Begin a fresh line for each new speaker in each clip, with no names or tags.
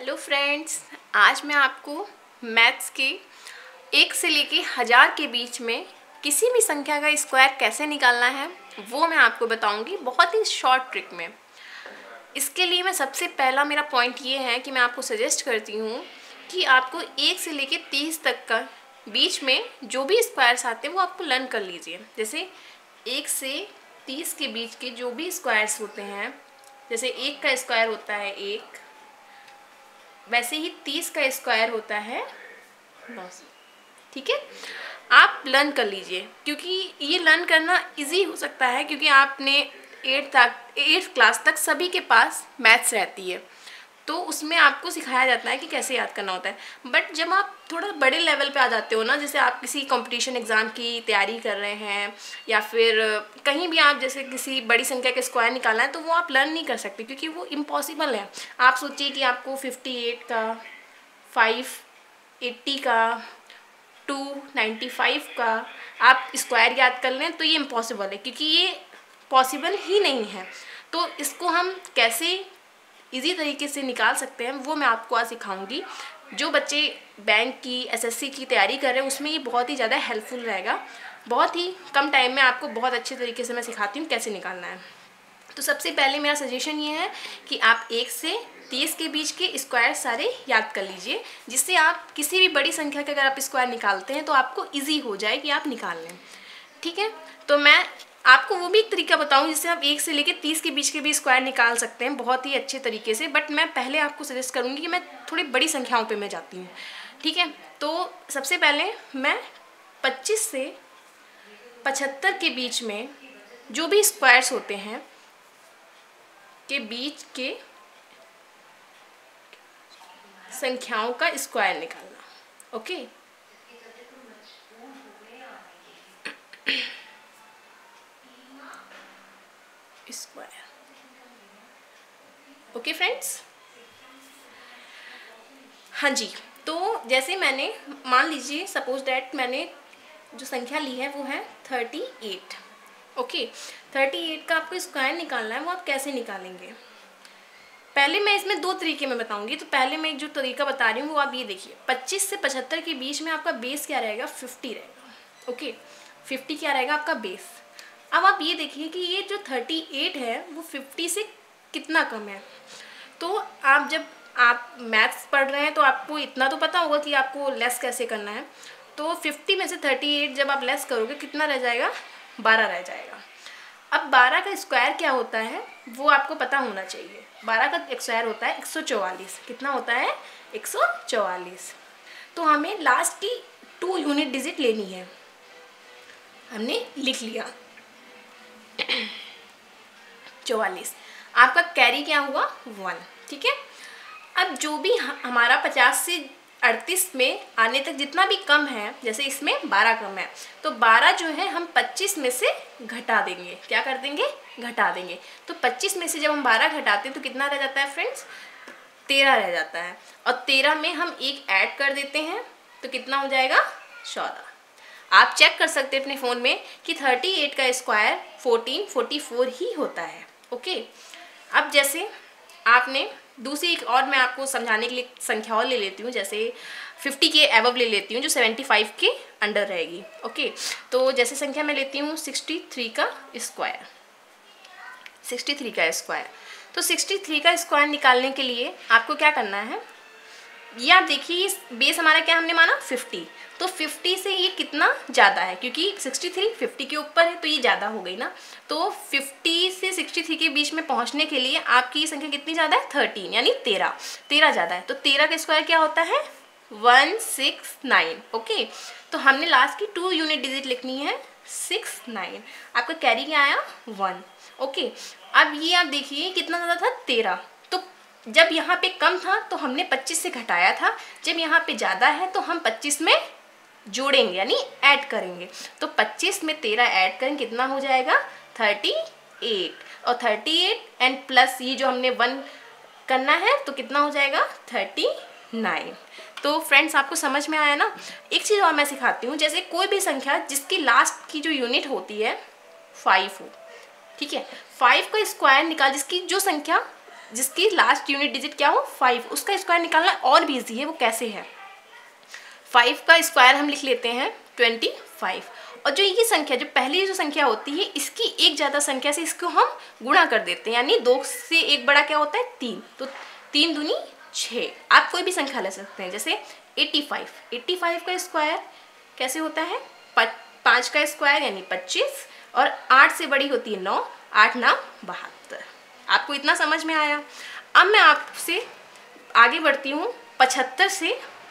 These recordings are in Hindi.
हेलो फ्रेंड्स, आज मैं आपको मैथ्स के 1 से लेके 1000 के बीच में किसी भी संख्या का स्क्वायर कैसे निकालना है वो मैं आपको बताऊंगी बहुत ही शॉर्ट ट्रिक में। इसके लिए मैं सबसे पहला मेरा पॉइंट ये है कि मैं आपको सजेस्ट करती हूँ कि आपको 1 से लेके 30 तक का बीच में जो भी स्क्वायर्स आते हैं वो आपको लर्न कर लीजिए। जैसे 1 से 30 के बीच के जो भी स्क्वायर्स होते हैं, जैसे 1 का स्क्वायर होता है 1, वैसे ही 30 का स्क्वायर होता है 9। ठीक है, आप लर्न कर लीजिए क्योंकि ये लर्न करना इजी हो सकता है क्योंकि आपने 8th क्लास तक सभी के पास मैथ्स रहती है, तो उसमें आपको सिखाया जाता है कि कैसे याद करना होता है। बट जब आप थोड़ा बड़े लेवल पे आ जाते हो ना, जैसे आप किसी कंपटीशन एग्ज़ाम की तैयारी कर रहे हैं या फिर कहीं भी आप जैसे किसी बड़ी संख्या के स्क्वायर निकालना है, तो वो आप लर्न नहीं कर सकते क्योंकि वो इम्पॉसिबल है। आप सोचिए कि आपको 58 का, 580 का, 295 का आप स्क्वायर याद कर लें तो ये इम्पॉसिबल है क्योंकि ये पॉसिबल ही नहीं है। तो इसको हम कैसे इजी तरीके से निकाल सकते हैं वो मैं आपको आज सिखाऊंगी। जो बच्चे बैंक की, एसएससी की तैयारी कर रहे हैं उसमें ये बहुत ही ज़्यादा हेल्पफुल रहेगा। बहुत ही कम टाइम में आपको बहुत अच्छे तरीके से मैं सिखाती हूँ कैसे निकालना है। तो सबसे पहले मेरा सजेशन ये है कि आप 1 से 30 के बीच के स्क्वायर सारे याद कर लीजिए, जिससे आप किसी भी बड़ी संख्या के अगर आप स्क्वायर निकालते हैं तो आपको ईजी हो जाए कि आप निकाल लें। ठीक है, तो मैं आपको वो भी एक तरीका बताऊं जिससे आप 1 से लेकर 30 के बीच के भी स्क्वायर निकाल सकते हैं बहुत ही अच्छे तरीके से। बट मैं पहले आपको सजेस्ट करूंगी कि मैं थोड़ी बड़ी संख्याओं पे मैं जाती हूँ। ठीक है, तो सबसे पहले मैं 25 से 75 के बीच में जो भी स्क्वायर्स होते हैं के बीच के संख्याओं का स्क्वायर निकालना। Okay, square. ओके फ्रेंड्स, हाँ जी। तो जैसे मैंने मान लीजिए सपोज दैट मैंने जो संख्या ली है वो है 38। ओके, 38 का आपको स्क्वायर निकालना है, वो आप कैसे निकालेंगे? पहले मैं इसमें 2 तरीके में बताऊंगी। तो पहले मैं जो तरीका बता रही हूँ वो आप ये देखिए, 25 से 75 के बीच में आपका बेस क्या रहेगा? 50 रहेगा। ओके, 50 क्या रहेगा आपका बेस। अब आप ये देखिए कि ये जो 38 है वो 50 से कितना कम है। तो आप जब आप मैथ्स पढ़ रहे हैं तो आपको इतना तो पता होगा कि आपको लेस कैसे करना है। तो 50 में से 38 जब आप लेस करोगे कितना रह जाएगा? 12 रह जाएगा। अब 12 का स्क्वायर क्या होता है वो आपको पता होना चाहिए। 12 का स्क्वायर होता है 144। कितना होता है? 144। तो हमें लास्ट की 2 यूनिट डिजिट लेनी है। हमने लिख लिया 44। आपका कैरी क्या हुआ? 1। ठीक है, अब जो भी हमारा 50 से 38 में आने तक जितना भी कम है, जैसे इसमें 12 कम है तो 12 जो है हम 25 में से घटा देंगे। क्या कर देंगे? घटा देंगे। तो 25 में से जब हम 12 घटाते हैं तो कितना रह जाता है फ्रेंड्स? 13 रह जाता है। और 13 में हम 1 ऐड कर देते हैं तो कितना हो जाएगा? 14। आप चेक कर सकते हैं अपने फ़ोन में कि 38 का स्क्वायर 1444 ही होता है। ओके, अब जैसे आपने दूसरी एक और मैं आपको समझाने के लिए संख्या और ले लेती हूँ, जैसे 50 के एबव ले लेती हूँ जो 75 के अंडर रहेगी। ओके, तो जैसे संख्या मैं लेती हूँ 63 का स्क्वायर। 63 का स्क्वायर, तो 63 का स्क्वायर निकालने के लिए आपको क्या करना है? ये आप देखिए, बेस हमारा क्या हमने माना? 50। तो 50 से ये कितना ज़्यादा है क्योंकि 63 50 के ऊपर है तो ये ज़्यादा हो गई ना। तो 50 से 63 के बीच में पहुंचने के लिए आपकी ये संख्या कितनी ज़्यादा है? 13, यानी 13 ज़्यादा है। तो 13 का स्क्वायर क्या होता है? 169। ओके, तो हमने लास्ट की 2 यूनिट डिजिट लिखनी है 69। आपका कैरी क्या आया? 1। ओके, अब ये आप देखिए कितना ज़्यादा था? 13। तो जब यहाँ पे कम था तो हमने 25 से घटाया था, जब यहाँ पे ज़्यादा है तो हम 25 में जोड़ेंगे यानी ऐड करेंगे। तो 25 में 13 ऐड करें कितना हो जाएगा? 38। और 38 एंड प्लस ये जो हमने 1 करना है तो कितना हो जाएगा? 39। तो फ्रेंड्स आपको समझ में आया ना? एक चीज़ और मैं सिखाती हूँ, जैसे कोई भी संख्या जिसकी लास्ट की जो यूनिट होती है 5 हो, ठीक है, 5 का स्क्वायर निकाल, जिसकी जो संख्या जिसकी लास्ट यूनिट डिजिट क्या हो 5, उसका स्क्वायर निकालना और भी ईजी है। वो कैसे है, 5 का स्क्वायर हम लिख लेते हैं 25, और जो ये संख्या जो पहली जो संख्या होती है इसकी एक ज़्यादा संख्या से इसको हम गुणा कर देते हैं, यानी 2 से 1 बड़ा क्या होता है 3, तो 3 दूनी 6। आप कोई भी संख्या ले सकते हैं, जैसे 85 का स्क्वायर कैसे होता है 5 का स्क्वायर यानी 25, और 8 से बड़ी होती है 9, 8 9 72। आपको इतना समझ में आया। अब मैं आपसे आगे बढ़ती हूँ 75 से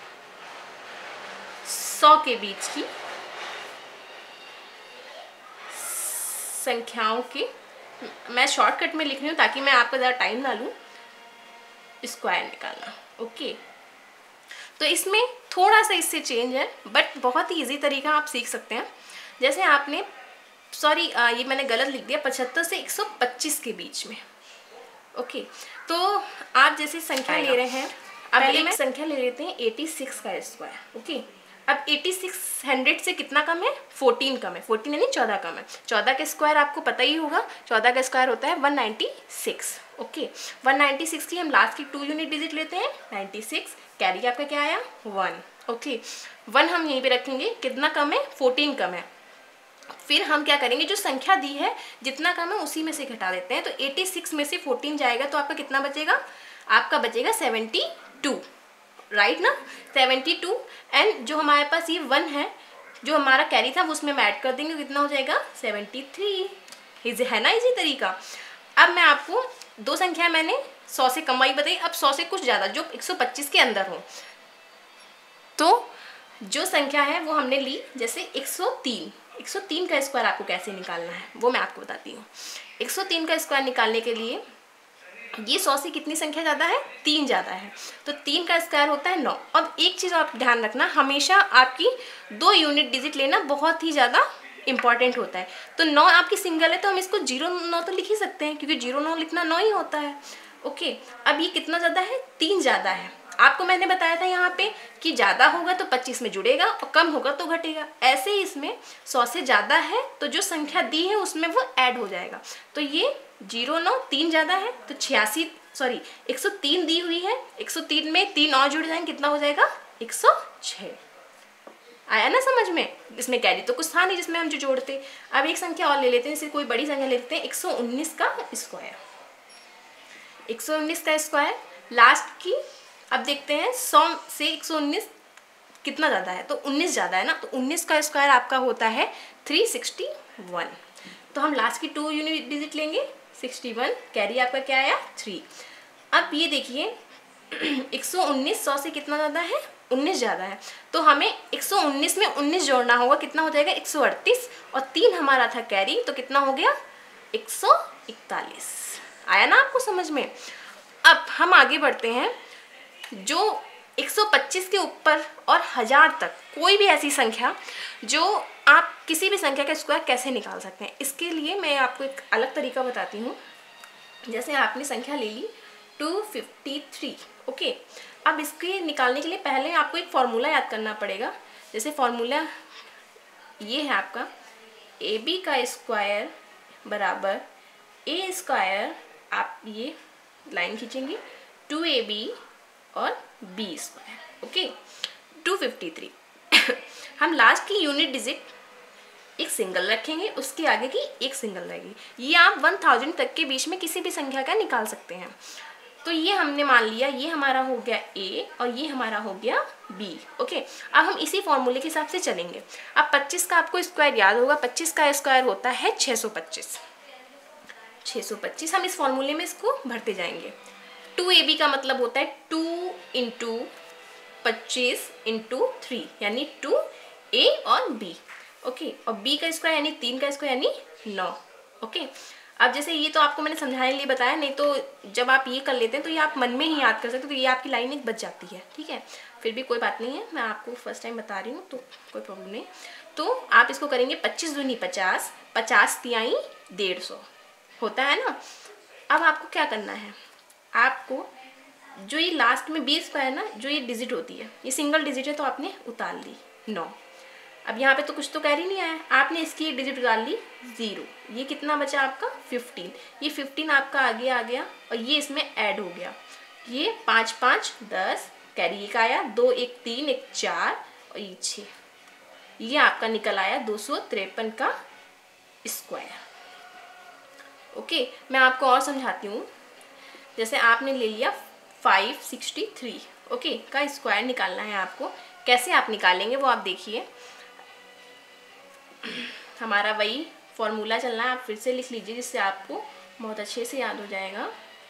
100 के बीच की संख्याओं के, मैं शॉर्टकट में लिख रही हूँ ताकि मैं आपका ज़्यादा टाइम ना लूँ, स्क्वायर निकालना। ओके, तो इसमें थोड़ा सा इससे चेंज है, बट बहुत ही इजी तरीका आप सीख सकते हैं। जैसे आपने ये मैंने गलत लिख दिया, 75 से 125 के बीच में। ओके, तो आप जैसे संख्या ले रहे हैं, अब एक संख्या ले लेते हैं 86 का स्क्वायर। ओके, अब 86 100 से कितना कम है 14 कम है, 14 यानी 14 कम है। 14 का स्क्वायर आपको पता ही होगा, 14 का स्क्वायर होता है 196। ओके, 196 की हम लास्ट की 2 यूनिट डिजिट लेते हैं 96, कैरी आपका क्या आया 1। ओके, 1 हम यहीं पे रखेंगे, कितना कम है 14 कम है। फिर हम क्या करेंगे, जो संख्या दी है जितना कम है उसी में से घटा देते हैं, तो 86 में से 14 जाएगा तो आपका कितना बचेगा, आपका बचेगा 72, राइट ना, 72। एंड जो हमारे पास ये 1 है जो हमारा कैरी था वो उसमें हम ऐड कर देंगे, कितना हो जाएगा 73। इजी है ना, इजी तरीका। अब मैं आपको 2 संख्या मैंने 100 से कम वाली बताई, अब 100 से कुछ ज़्यादा जो 125 के अंदर हो, तो जो संख्या है वो हमने ली, जैसे 103 का स्क्वायर आपको कैसे निकालना है वो मैं आपको बताती हूँ। 103 का स्क्वायर निकालने के लिए ये 100 से कितनी संख्या ज़्यादा है 3 ज़्यादा है, तो 3 का स्क्वायर होता है 9। अब एक चीज़ आप ध्यान रखना, हमेशा आपकी 2 यूनिट डिजिट लेना बहुत ही ज़्यादा इंपॉर्टेंट होता है। तो 9 आपकी सिंगल है तो हम इसको 09 तो लिख ही सकते हैं, क्योंकि 09 लिखना 9 ही होता है। ओके, अब ये कितना ज़्यादा है 3 ज़्यादा है। आपको मैंने बताया था यहाँ पे कि ज़्यादा होगा तो 25 में जुड़ेगा और कम होगा तो घटेगा। ऐसे ही इसमें 100 से ज़्यादा है तो जो संख्या दी है उसमें वो ऐड हो जाएगा। तो ये 09 3 ज़्यादा है तो 103 दी हुई है, 103 में 3 और जुड़ जाएंगे, कितना हो जाएगा 106। आया ना समझ में। इसमें कैरी तो कुछ था नहीं जिसमें हम जो जोड़ते। अब एक संख्या और ले लेते हैं, जैसे कोई बड़ी संख्या ले लेते हैं 119 का स्क्वायर। 119 का स्क्वायर लास्ट की, अब देखते हैं 100 से 119 कितना ज़्यादा है, तो 19 ज़्यादा है ना, तो 19 का स्क्वायर आपका होता है 361। तो हम लास्ट की 2 यूनिट डिजिट लेंगे 61, कैरी आपका क्या आया 3। अब ये देखिए 119 100 से कितना ज़्यादा है 19 ज़्यादा है, तो हमें 119 में 19 जोड़ना होगा, कितना हो जाएगा 138, और 3 हमारा था कैरी तो कितना हो गया 141। आया ना आपको समझ में। अब हम आगे बढ़ते हैं, जो 125 के ऊपर और 1000 तक कोई भी ऐसी संख्या जो आप किसी भी संख्या का स्क्वायर कैसे निकाल सकते हैं, इसके लिए मैं आपको एक अलग तरीका बताती हूँ। जैसे आपने संख्या ले ली 253। ओके, अब इसके निकालने के लिए पहले आपको एक फॉर्मूला याद करना पड़ेगा। जैसे फॉर्मूला ये है आपका, AB का स्क्वायर बराबर A स्क्वायर, आप ये लाइन खींचेंगे 2AB और B स्क्वायर। ओके, 253 हम लास्ट की यूनिट डिजिट एक सिंगल रखेंगे, उसके आगे की एक सिंगल रहेगी। ये आप 1000 तक के बीच में किसी भी संख्या का निकाल सकते हैं। तो ये हमने मान लिया, ये हमारा हो गया A और ये हमारा हो गया B। ओके, अब हम इसी फॉर्मूले के हिसाब से चलेंगे। अब 25 का आपको स्क्वायर याद होगा, 25 का स्क्वायर होता है 625। 625 हम इस फॉर्मूले में इसको भरते जाएंगे। 2AB का मतलब होता है 2 × 25 × 3 यानी 2A और B। ओके, और B का स्क्वायर यानी 3 का स्क्वायर यानी 9। ओके, अब जैसे ये तो आपको मैंने समझाने के लिए बताया, नहीं तो जब आप ये कर लेते हैं तो ये आप मन में ही याद कर सकते हो, तो ये आपकी लाइन एक बच जाती है। ठीक है, फिर भी कोई बात नहीं है, मैं आपको फर्स्ट टाइम बता रही हूँ तो कोई प्रॉब्लम नहीं। तो आप इसको करेंगे 25 दूनी 50, 50 तिहाई 150 होता है ना। अब आपको क्या करना है, आपको जो ये लास्ट में B स्क्वायर ना, जो ये डिजिट होती है, ये सिंगल डिजिट है तो आपने उतार ली 9। अब यहाँ पे तो कुछ तो कैरी नहीं आया, आपने इसकी एक डिजिट डाल ली 0, ये कितना बचा आपका 15, ये 15 आपका आगे आ गया और ये इसमें ऐड हो गया, ये 5 5 10, कैरी एक आया, 2 1 3 1 4 और ये 6, ये आपका निकल आया 253 का स्क्वायर। ओके, मैं आपको और समझाती हूँ। जैसे आपने ले लिया 563, ओके, का स्क्वायर निकालना है आपको। कैसे आप निकालेंगे वो आप देखिए, हमारा वही फॉर्मूला चलना है, आप फिर से लिख लीजिए जिससे आपको बहुत अच्छे से याद हो जाएगा।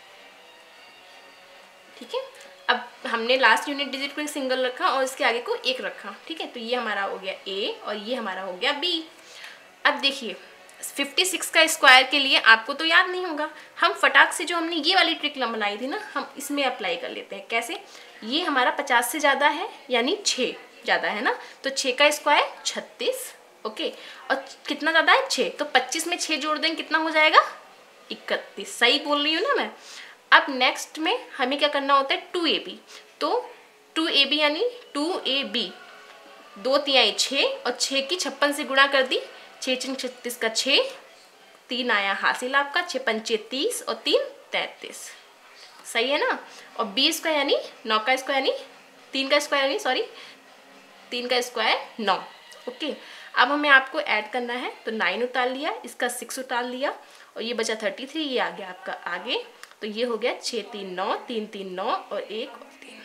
ठीक है, अब हमने लास्ट यूनिट डिजिट को एक सिंगल रखा और इसके आगे को 1 रखा। ठीक है, तो ये हमारा हो गया A और ये हमारा हो गया B। अब देखिए 56 का स्क्वायर के लिए आपको तो याद नहीं होगा, हम फटाक से जो हमने ये वाली ट्रिक बनाई थी ना, हम इसमें अप्लाई कर लेते हैं। कैसे, ये हमारा 50 से ज़्यादा है यानी 6 ज़्यादा है ना, तो 6 का स्क्वायर 36। ओके, और कितना ज़्यादा है 6, तो 25 में 6 जोड़ देंगे कितना हो जाएगा 31। सही बोल रही हूँ ना मैं। अब नेक्स्ट में हमें क्या करना होता है 2AB, तो 2AB यानी 2AB 2 3 6 और 6 की 56 से गुणा कर दी, 6 6 36 का 6, 3 आया हासिल आपका, 6 पंचे 30 और 3 33। सही है ना। और 20 का यानी 9 का स्क्वायर यानी 3 का स्क्वायर यानी 3 का स्क्वायर 9। ओके, अब हमें आपको ऐड करना है, तो 9 उतार लिया, इसका 6 उतार लिया और ये बचा 33, ये आ गया आपका आगे, तो ये हो गया 6 3 9 3 3 9 और 1 और 3,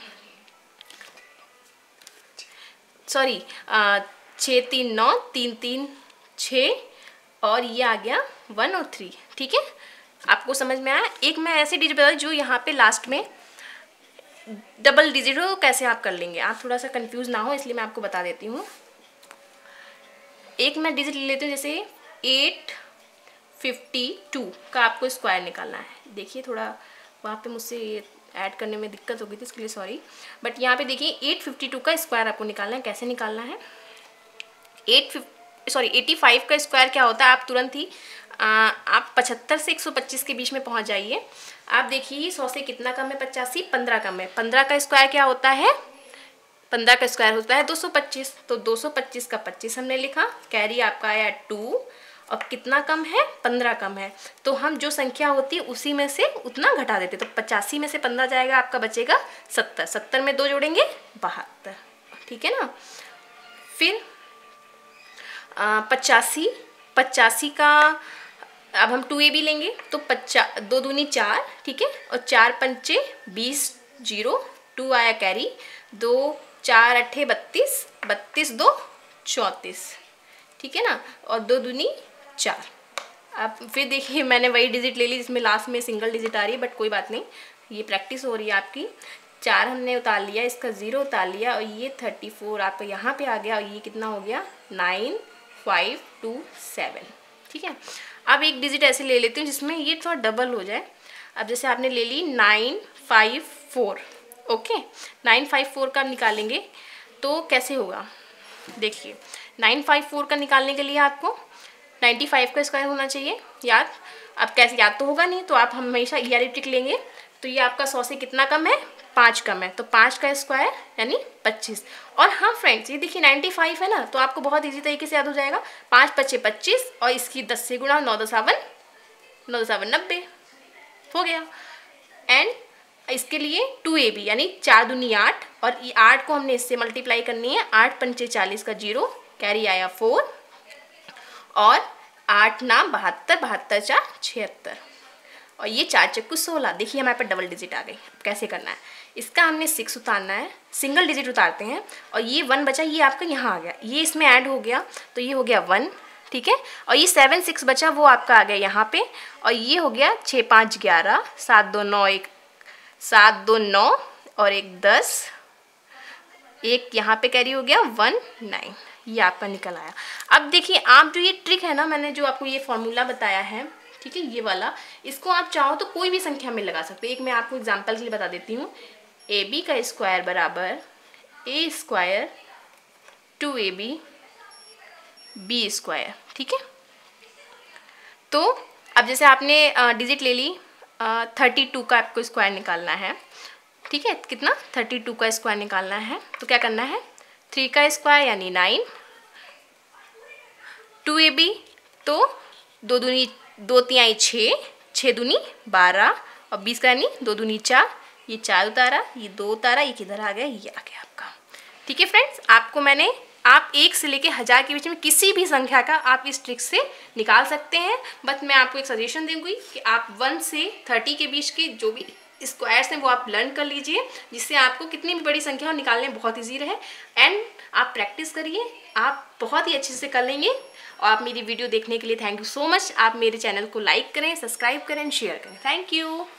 सॉरी 6 3 9 3 3 6 और ये आ गया 1 और 3। ठीक है, आपको समझ में आया। एक मैं ऐसे डिजिट बता जो यहाँ पे लास्ट में डबल डिजिट हो, कैसे आप कर लेंगे, आप थोड़ा सा कंफ्यूज ना हो इसलिए मैं आपको बता देती हूँ। एक मैं डिजिट ले लेती हूँ, जैसे 852 का आपको स्क्वायर निकालना है। देखिए थोड़ा वहाँ पे मुझसे ऐड करने में दिक्कत हो गई थी, इसके लिए सॉरी, बट यहाँ पे देखिए 852 का स्क्वायर आपको निकालना है। कैसे निकालना है, 85 का स्क्वायर क्या होता है, आप तुरंत ही आप 75 से 125 के बीच में पहुँच जाइए। आप देखिए 100 से कितना कम है, 85, 15 कम है, 15 का स्क्वायर क्या होता है, 15 का स्क्वायर होता है 225, तो 225 का 25 हमने लिखा, कैरी आपका आया 2 और कितना कम है 15 कम है, तो हम जो संख्या होती है उसी में से उतना घटा देते, तो 85 में से 15 जाएगा, आपका बचेगा 70, 70 में 2 जोड़ेंगे 72। ठीक है ना। फिर 85 का अब हम 2AB लेंगे, तो 2 दूनी 4, ठीक है, और 4 पंचे 20, 0 2 आया कैरी, 2 4 8 32, 32 2 34, ठीक है ना, और 2 दूनी 4। अब फिर देखिए मैंने वही डिजिट ले ली जिसमें लास्ट में सिंगल डिजिट आ रही है, बट कोई बात नहीं, ये प्रैक्टिस हो रही है आपकी। 4 हमने उतार लिया, इसका 0 उतार लिया और ये 34 आपका यहाँ पे आ गया और ये कितना हो गया 9527। ठीक है, अब एक डिजिट ऐसे ले लेती हूँ जिसमें ये थोड़ा डबल हो जाए। अब जैसे आपने ले ली 954, ओके, 954 का निकालेंगे तो कैसे होगा, देखिए 954 का निकालने के लिए आपको 95 का स्क्वायर होना चाहिए याद। अब कैसे याद तो होगा नहीं, तो आप हमेशा ये वाली ट्रिक लेंगे, तो ये आपका 100 से कितना कम है 5 कम है, तो 5 का स्क्वायर यानी 25। और हाँ फ्रेंड्स, ये देखिए 95 है ना, तो आपको बहुत इजी तरीके से याद हो जाएगा, 5 5 25 और इसकी 10 से गुणा, 9 10 90 हो गया। एंड इसके लिए 2AB यानी 4 दूनी 8 और ये 8 को हमने इससे मल्टीप्लाई करनी है, 8 पंचे 40 का 0, कैरी आया 4 और 8 नाम 72, 72 4 76 और ये 4 चक्कू 16। देखिए हमारे पास डबल डिजिट आ गई। अब कैसे करना है, इसका हमने 6 उतारना है, सिंगल डिजिट उतारते हैं और ये 1 बचा, ये आपका यहाँ आ गया, ये इसमें ऐड हो गया तो ये हो गया 1, ठीक है, और ये 7 6 बचा वो आपका आ गया यहाँ पे और ये हो गया 6 5 11, 7 2 9 1 7 2 9 और 1 10, एक यहाँ पे कैरी हो गया 1 9, ये आपका निकल आया। अब देखिए आप जो ये ट्रिक है ना, मैंने जो आपको ये फॉर्मूला बताया है, ठीक है, ये वाला, इसको आप चाहो तो कोई भी संख्या में लगा सकते हैं। एक मैं आपको एग्जांपल के लिए बता देती हूँ, AB का स्क्वायर बराबर A square 2AB B square, ठीक है। तो अब जैसे आपने डिजिट ले ली, 32 का आपको स्क्वायर निकालना है, ठीक है, कितना 32 का स्क्वायर निकालना है, तो क्या करना है 3 का स्क्वायर यानी 9, 2ab तो 2 दूनी 2 तिहाई 6, 6 दूनी 12 और 20 का यानी 2 दूनी 4, ये 4 उतारा, ये 2 उतारा, ये किधर आ गया, ये आ गया आपका। ठीक है फ्रेंड्स, आपको मैंने आप 1 से लेके 1000 के बीच में किसी भी संख्या का आप इस ट्रिक से निकाल सकते हैं। बट मैं आपको एक सजेशन दूंगी कि आप 1 से 30 के बीच के जो भी स्क्वायर्स हैं वो आप लर्न कर लीजिए, जिससे आपको कितनी भी बड़ी संख्या हो निकालने में बहुत ईजी रहे। एंड आप प्रैक्टिस करिए, आप बहुत ही अच्छे से कर लेंगे। और आप मेरी वीडियो देखने के लिए थैंक यू सो मच। आप मेरे चैनल को लाइक करें, सब्सक्राइब करें, शेयर करें। Thank you.